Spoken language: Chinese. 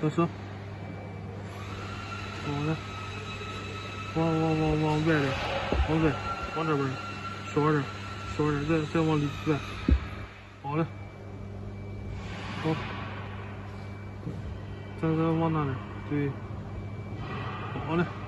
小手，好的，往外来，往外，往这边，少点，再往里外，好的，好，再往那点，对，好嘞。